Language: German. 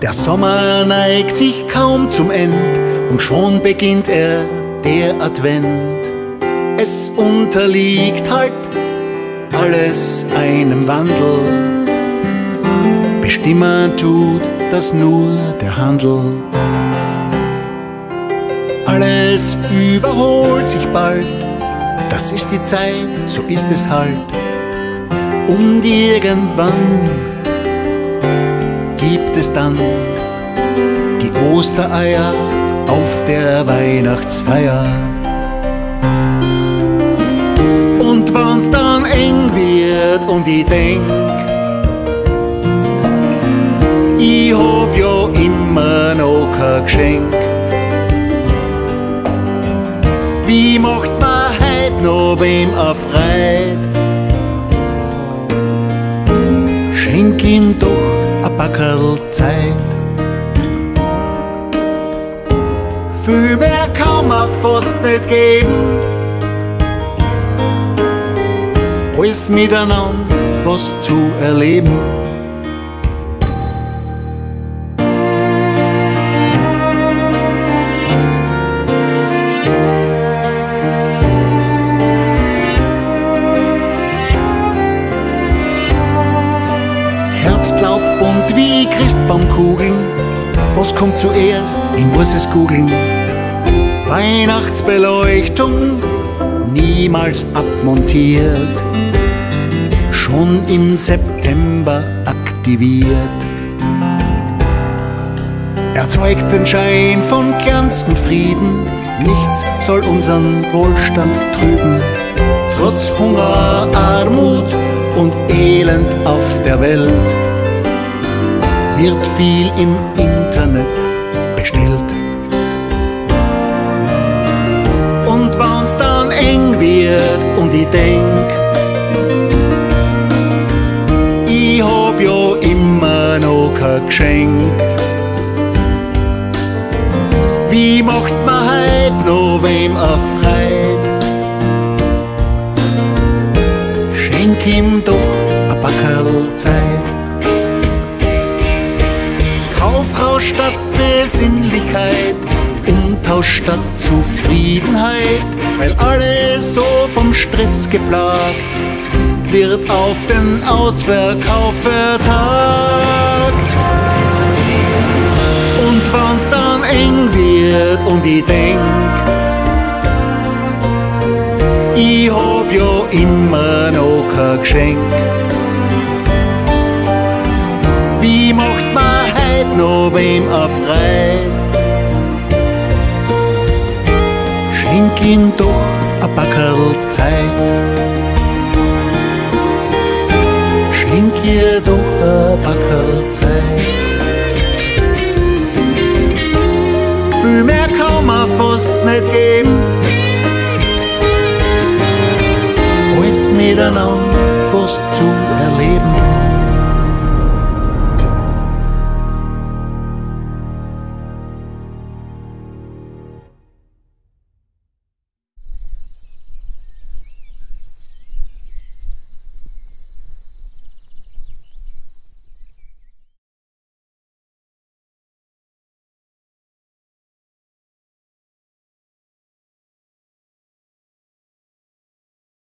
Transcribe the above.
Der Sommer neigt sich kaum zum End und schon beginnt er, der Advent. Es unterliegt halt alles einem Wandel. Bestimmen tut das nur der Handel. Alles überholt sich bald, das ist die Zeit, so ist es halt. Und irgendwann gibt es dann die Ostereier auf der Weihnachtsfeier. Und wenn's dann eng wird und ich denk, ich hab ja immer noch kein Geschenk. Wie macht man heut noch wem eine Freude? Schenk ihm doch ein Packerl Zeit. Viel mehr kann man fast nicht geben. Alles miteinander was zu erleben. Herbstlaub bunt wie Christbaumkugeln. Was kommt zuerst? Ich muss es googeln. Weihnachtsbeleuchtung, niemals abmontiert, schon im September aktiviert. Erzeugt den Schein von Glanz und Frieden, nichts soll unseren Wohlstand trüben. Trotz Hunger, Armut und Elend auf der Welt wird viel im Internet bestellt. Und wenn's dann eng wird und ich denk, ich hab ja immer noch kein Geschenk. Wie macht man heut noch wem eine Freude? Schenk ihm doch ein Packerl Zeit. Kaufrausch statt Besinnlichkeit, Umtausch statt Zufriedenheit, weil alles so vom Stress geplagt wird auf den Ausverkauf vertagt. Und wenn's dann eng wird und ich denk, ich hab ja immer noch kein Geschenk. Wie macht man heut noch wem eine Freude? Schenk ihm doch ein Packerl Zeit. Schenk ihr doch ein Packerl Zeit. Viel mehr kann man fast nicht geben. Alles miteinander